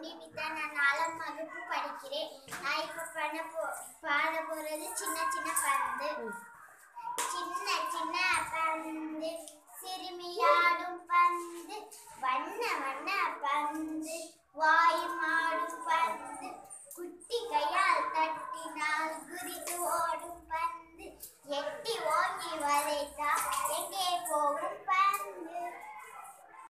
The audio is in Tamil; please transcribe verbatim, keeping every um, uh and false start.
நிவிதா. நான் நாலாம் வகுப்பு படிக்கிறேன். நான் இப்ப பண்ண போ பாட போறது சின்ன சின்ன பந்து. சின்ன சின்ன பந்து சிறுமியாடும் பந்து, வண்ண